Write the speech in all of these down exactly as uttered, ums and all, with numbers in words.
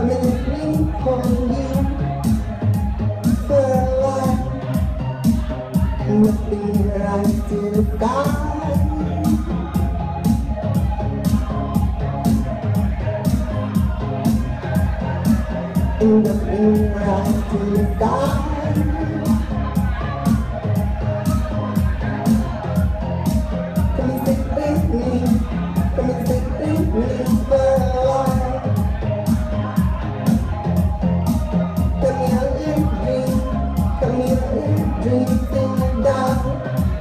I'm in the ring for you for a while. Nothing right to the sky. Nothing right to the sky. Come and sit with me. Come and sit with me for a while. Come here and dream. Come here and dream till you die.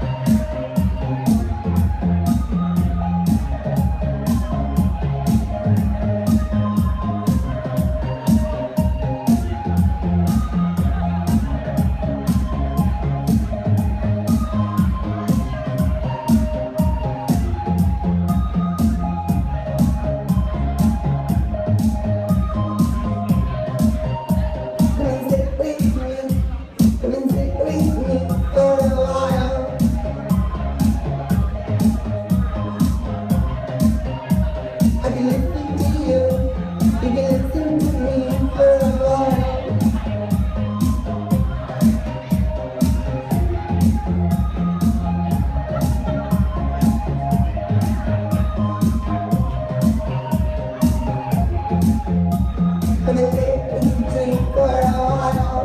Come and sit and drink for a while.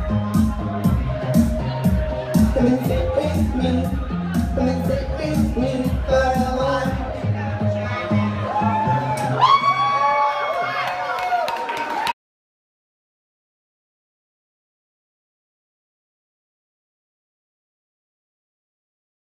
Come and sit with me. Come and sit with me.